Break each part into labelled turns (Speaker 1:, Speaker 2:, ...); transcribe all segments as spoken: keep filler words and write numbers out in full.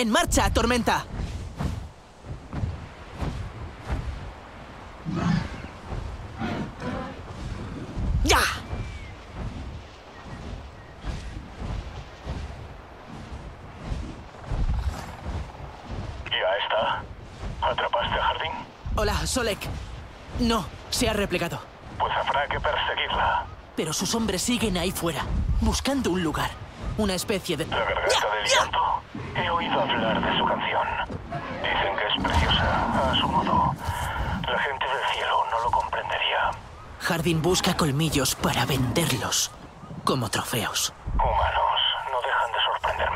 Speaker 1: ¡En marcha, tormenta! ¡Ya!
Speaker 2: Ya está. ¿Atrapaste a Jardín?
Speaker 1: Hola, Solek. No, se ha replegado.
Speaker 2: Pues habrá que perseguirla.
Speaker 1: Pero sus hombres siguen ahí fuera, buscando un lugar. Una especie de...
Speaker 2: La garganta del llanto. He oído hablar de su canción. Dicen que es preciosa, a su modo. La gente del cielo no lo comprendería.
Speaker 1: Jardín busca colmillos para venderlos como trofeos.
Speaker 2: Humanos, no dejan de sorprenderme.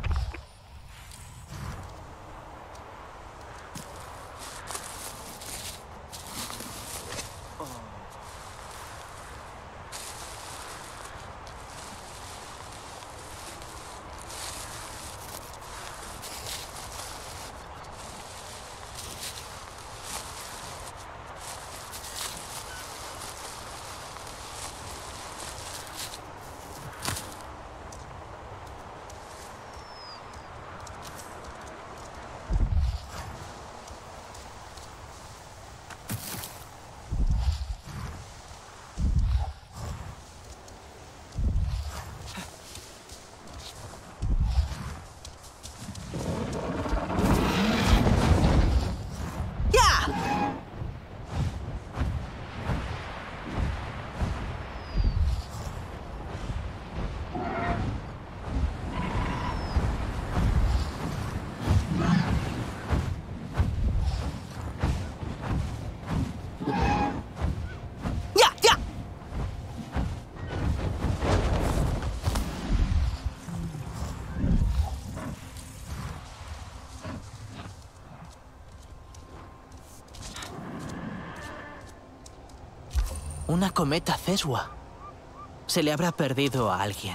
Speaker 1: Una cometa Cesua. Se le habrá perdido a alguien.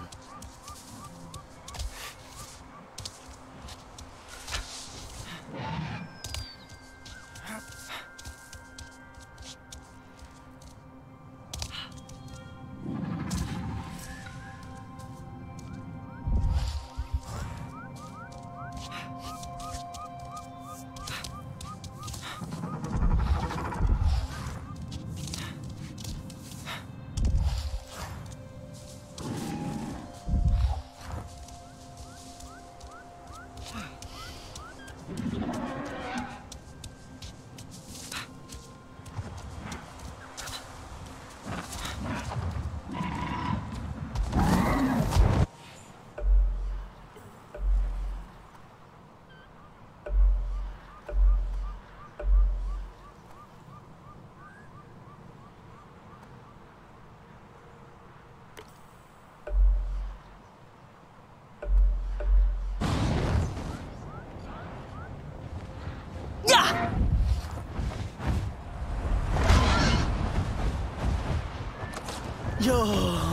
Speaker 1: Yo...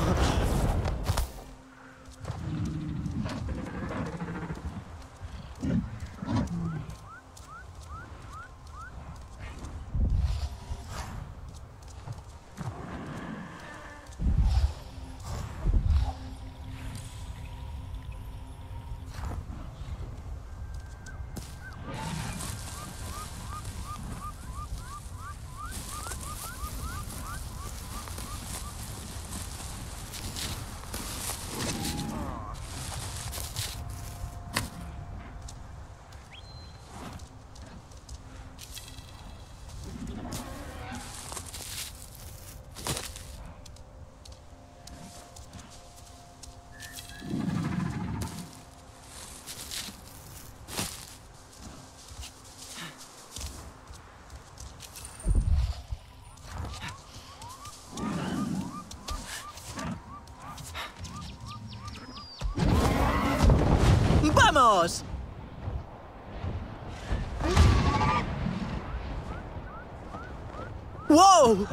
Speaker 1: ¡Vamos! ¡Wow!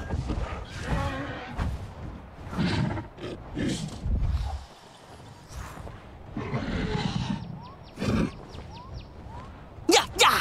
Speaker 1: ¡Ya, ya!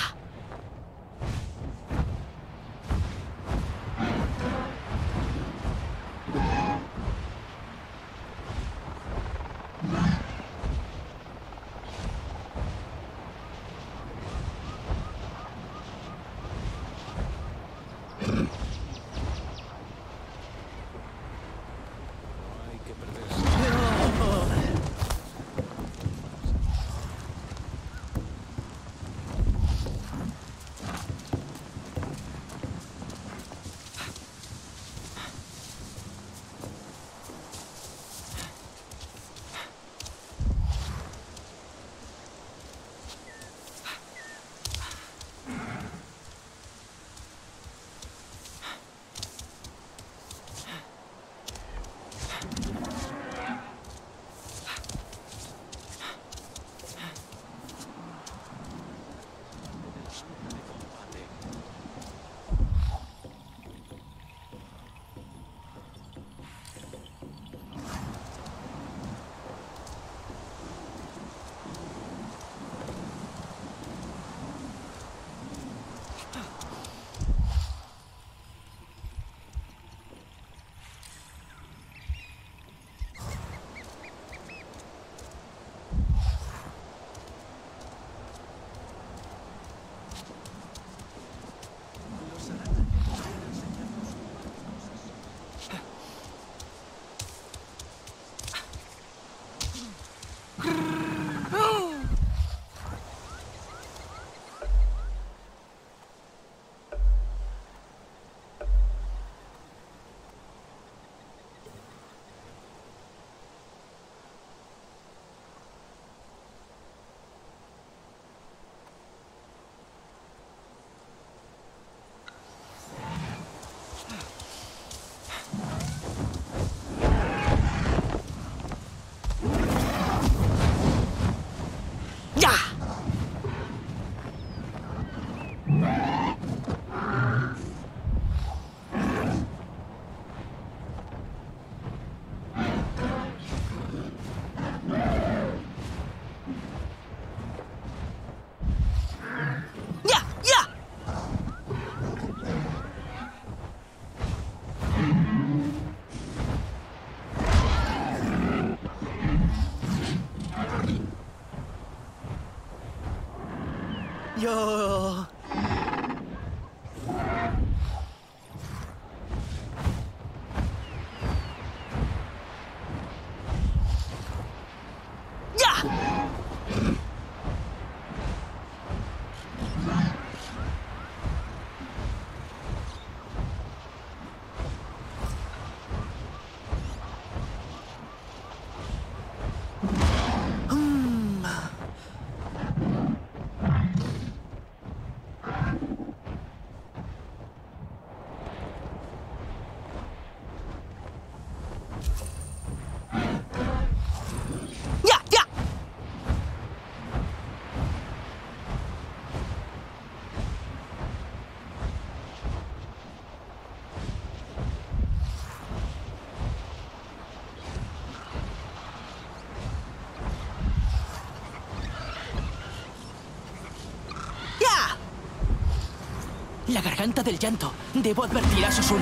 Speaker 1: Yo... La garganta del llanto. Debo advertir a Sosul.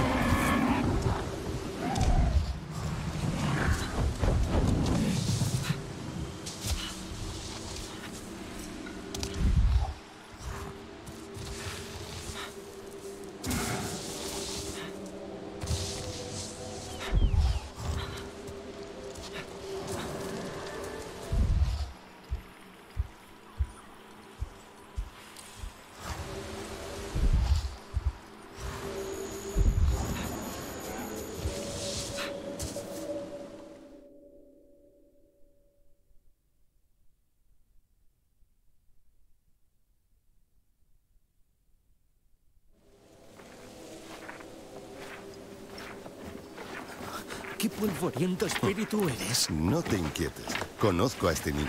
Speaker 3: ¡Qué polvoriento espíritu eres!
Speaker 4: No te inquietes. Conozco a este niño.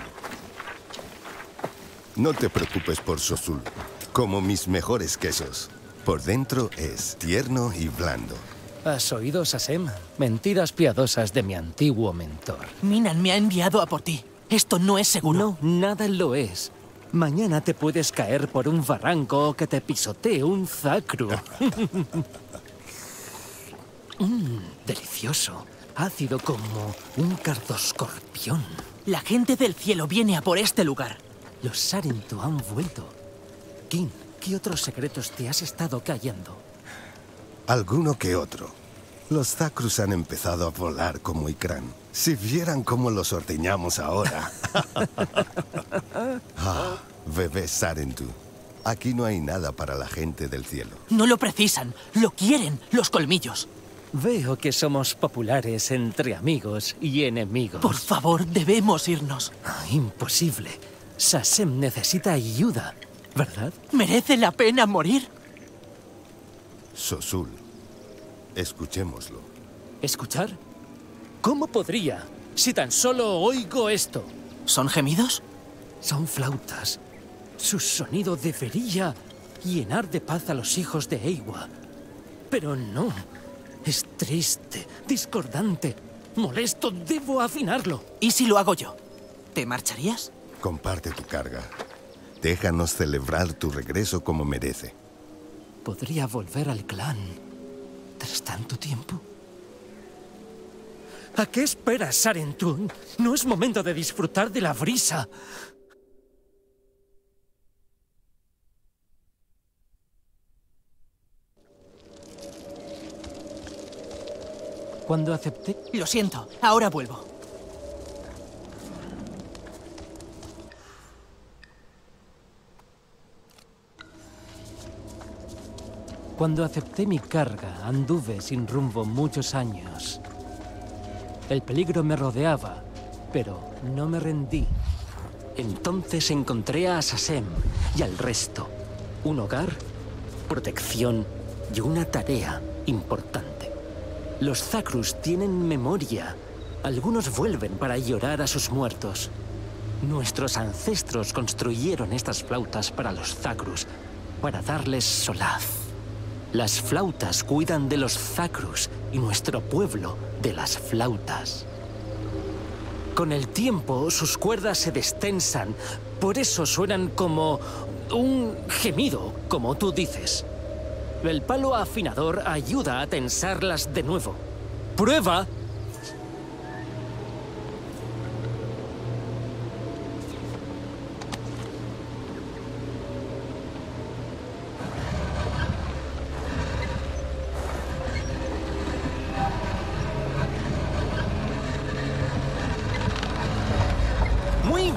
Speaker 4: No te preocupes por Sosul. Como mis mejores quesos. Por dentro es tierno y blando.
Speaker 3: ¿Has oído, Sasem? Mentiras piadosas de mi antiguo mentor.
Speaker 1: Minan me ha enviado a por ti. Esto no es seguro.
Speaker 3: No, nada lo es. Mañana te puedes caer por un barranco o que te pisotee un zacru. mm, delicioso. Ácido como un cardoscorpión.
Speaker 1: La gente del cielo viene a por este lugar.
Speaker 3: Los Sarentu han vuelto. King, ¿qué otros secretos te has estado callando?
Speaker 4: Alguno que otro. Los Zacrus han empezado a volar como Ikran. Si vieran cómo los ordeñamos ahora. ah, bebé Sarentu. Aquí no hay nada para la gente del cielo.
Speaker 1: No lo precisan. Lo quieren, los colmillos.
Speaker 3: Veo que somos populares entre amigos y enemigos.
Speaker 1: Por favor, debemos irnos.
Speaker 3: Ah, imposible. Sasem necesita ayuda, ¿verdad?
Speaker 1: ¿Merece la pena morir?
Speaker 4: Sosul, escuchémoslo.
Speaker 3: ¿Escuchar? ¿Cómo podría, si tan solo oigo esto?
Speaker 1: ¿Son gemidos?
Speaker 3: Son flautas. Su sonido debería llenar de paz a los hijos de Eywa. Pero no. Es triste, discordante, molesto. Debo afinarlo.
Speaker 1: ¿Y si lo hago yo? ¿Te marcharías?
Speaker 4: Comparte tu carga. Déjanos celebrar tu regreso como merece.
Speaker 3: ¿Podría volver al clan tras tanto tiempo? ¿A qué esperas, Sarentun? No es momento de disfrutar de la brisa. Cuando acepté...
Speaker 1: Lo siento, ahora vuelvo.
Speaker 3: Cuando acepté mi carga, anduve sin rumbo muchos años. El peligro me rodeaba, pero no me rendí. Entonces encontré a Sasem y al resto. Un hogar, protección y una tarea importante. Los Zacrus tienen memoria. Algunos vuelven para llorar a sus muertos. Nuestros ancestros construyeron estas flautas para los Zacrus, para darles solaz. Las flautas cuidan de los Zacrus y nuestro pueblo de las flautas. Con el tiempo, sus cuerdas se destensan, por eso suenan como un gemido, como tú dices. El palo afinador ayuda a tensarlas de nuevo. ¡Prueba!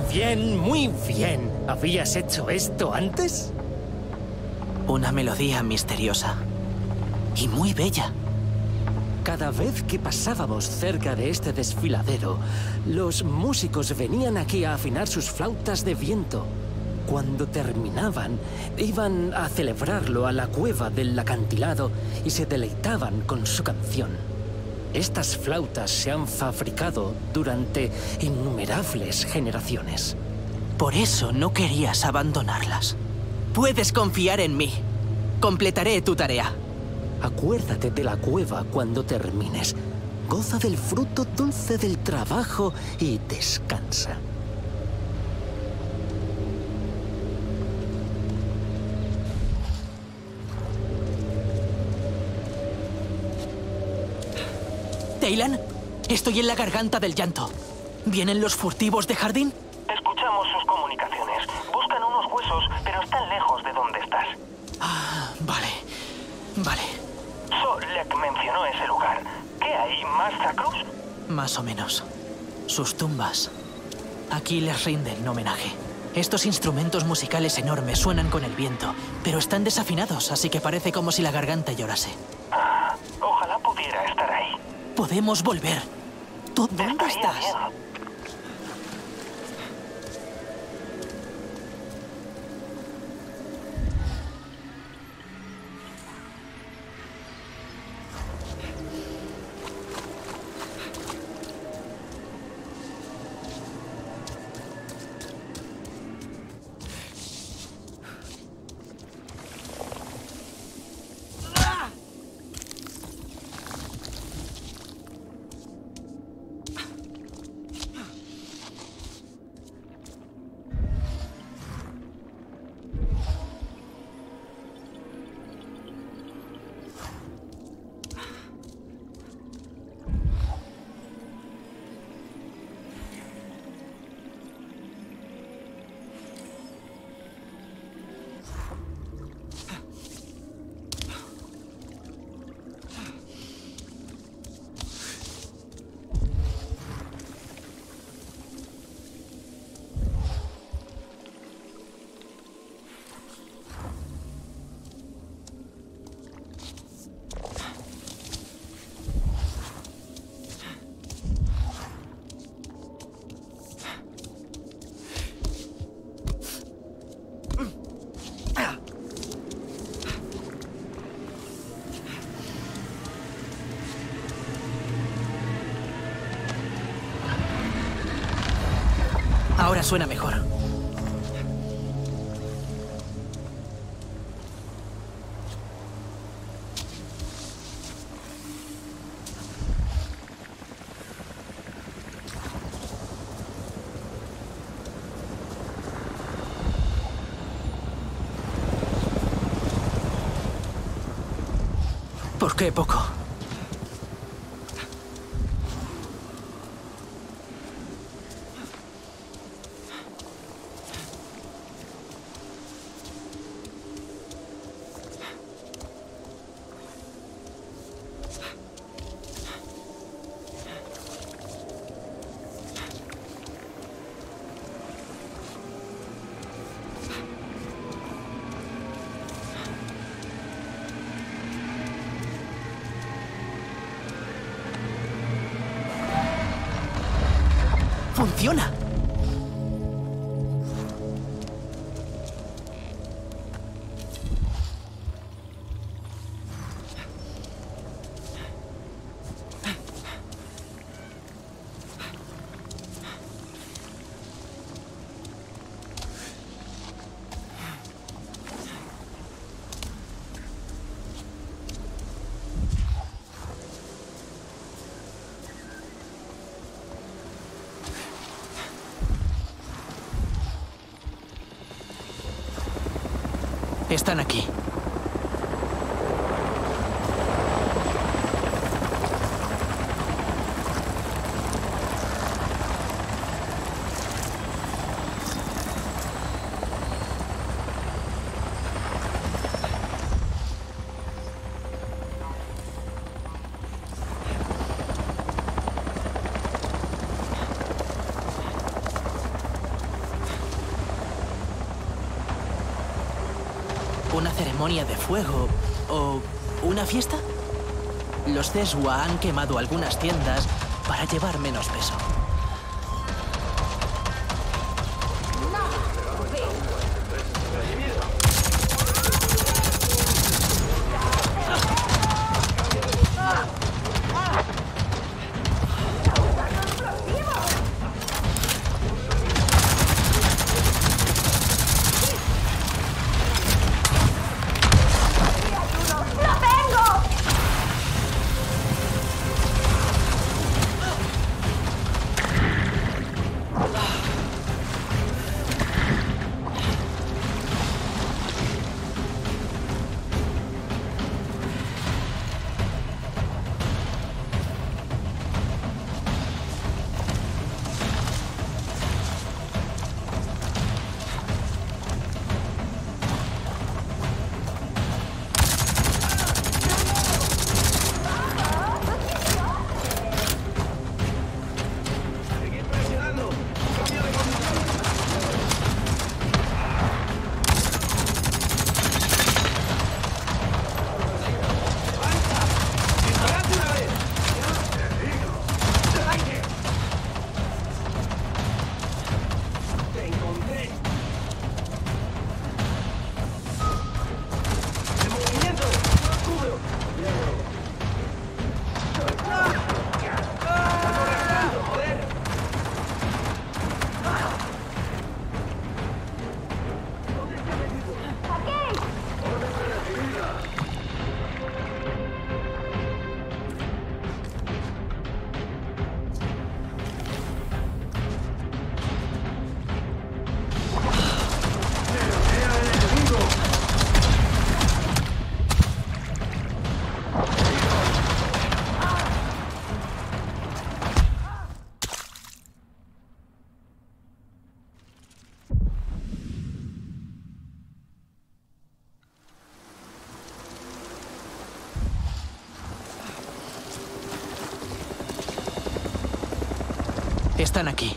Speaker 3: bien, muy bien. ¿Habías hecho esto antes?
Speaker 1: Una melodía misteriosa. Y muy bella.
Speaker 3: Cada vez que pasábamos cerca de este desfiladero, los músicos venían aquí a afinar sus flautas de viento. Cuando terminaban, iban a celebrarlo a la cueva del acantilado y se deleitaban con su canción. Estas flautas se han fabricado durante innumerables generaciones.
Speaker 1: Por eso no querías abandonarlas. Puedes confiar en mí. Completaré tu tarea.
Speaker 3: Acuérdate de la cueva cuando termines. Goza del fruto dulce del trabajo y descansa.
Speaker 1: Taylan, estoy en la garganta del llanto. ¿Vienen los furtivos de Jardín?
Speaker 2: Escuchamos sus comunicaciones. Buscan unos huesos, pero están lejos de donde estás.
Speaker 1: Ah, vale. Vale.
Speaker 2: Solek mencionó ese lugar. ¿Qué hay? ¿Más Zacrus?
Speaker 1: Más o menos. Sus tumbas. Aquí les rinden homenaje. Estos instrumentos musicales enormes suenan con el viento, pero están desafinados, así que parece como si la garganta llorase.
Speaker 2: Ah, ojalá pudiera estar ahí.
Speaker 1: Podemos volver. ¿Tú dónde
Speaker 2: Estaría
Speaker 1: estás?
Speaker 2: bien.
Speaker 1: Ahora suena mejor. ¿Por qué poco? ¡Funciona! Están aquí. ¿Una ceremonia de fuego? ¿O una fiesta? Los Ceswa han quemado algunas tiendas para llevar menos peso. Están aquí.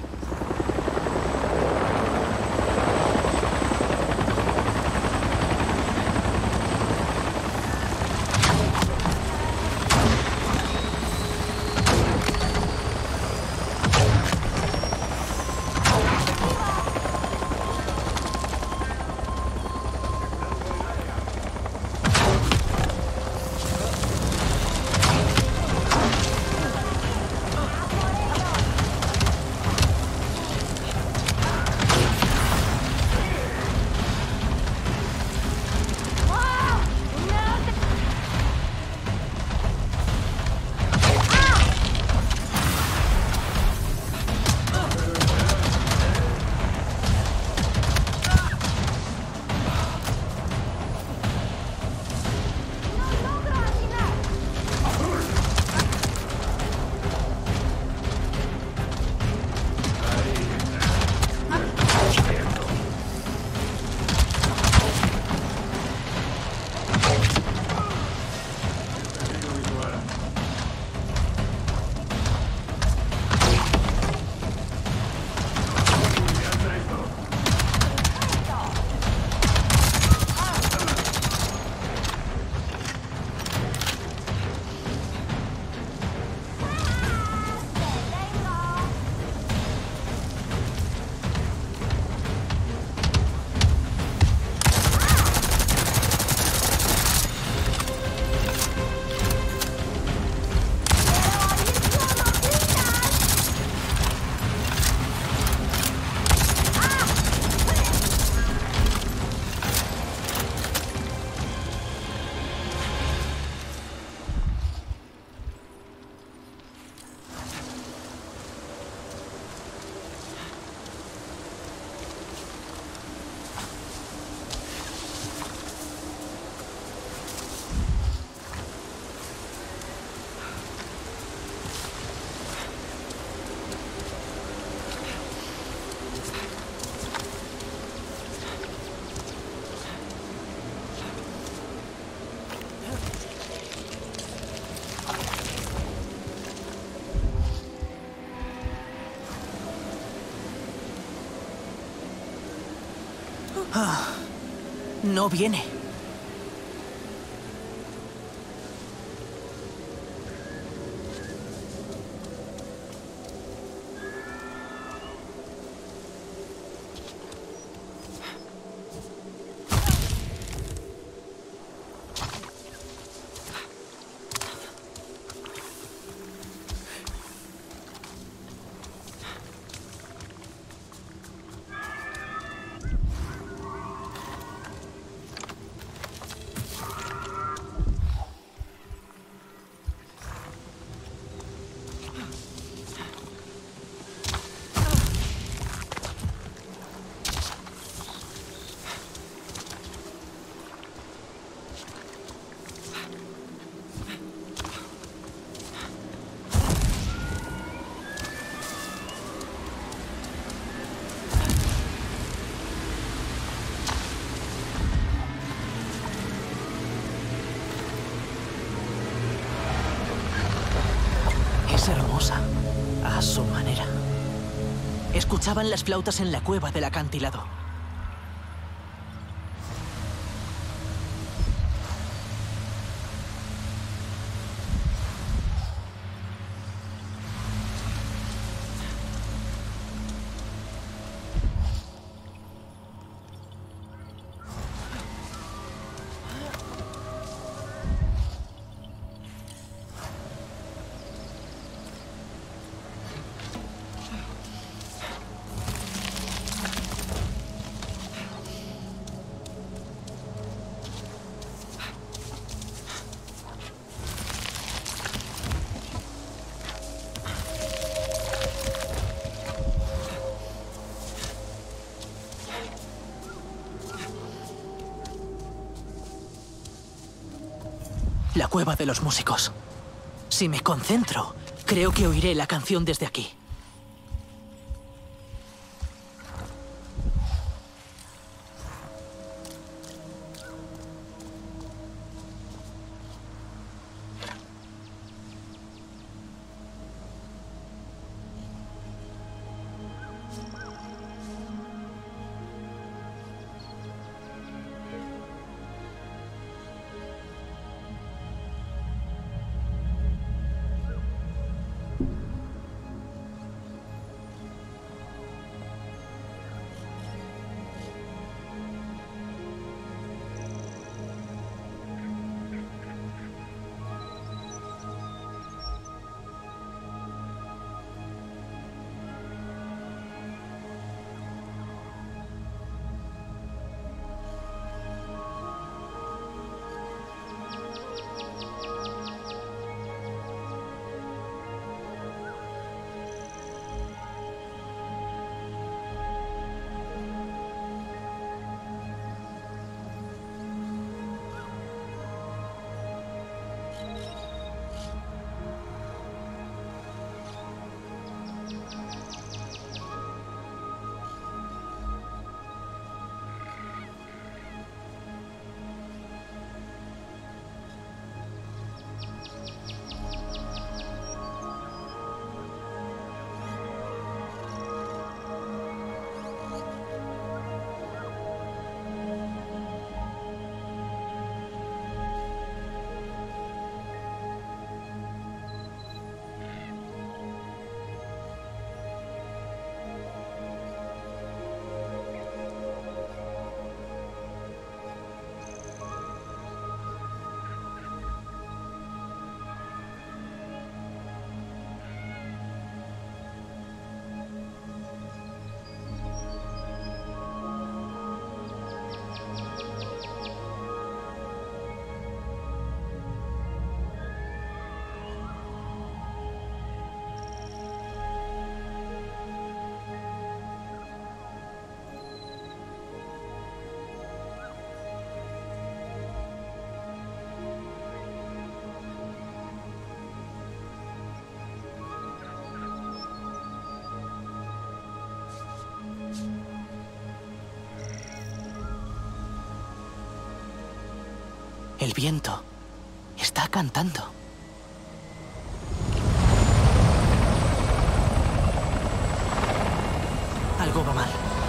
Speaker 1: Ah, no viene. Es hermosa, a su manera. Escuchaban las flautas en la cueva del acantilado. La cueva de los músicos. Si me concentro, creo que oiré la canción desde aquí. El viento está cantando. Algo va mal.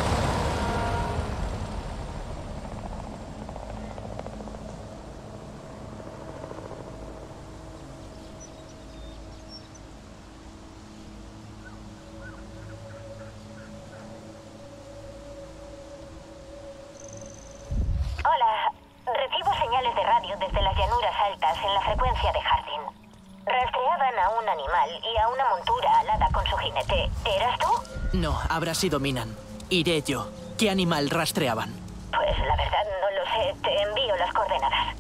Speaker 5: De radio desde las llanuras altas en la frecuencia de Hardin. Rastreaban a un animal y a una montura alada con su jinete. ¿Eras tú?
Speaker 1: No, habrá sido Minan. Iré yo. ¿Qué animal rastreaban?
Speaker 5: Pues la verdad no lo sé. Te envío las coordenadas.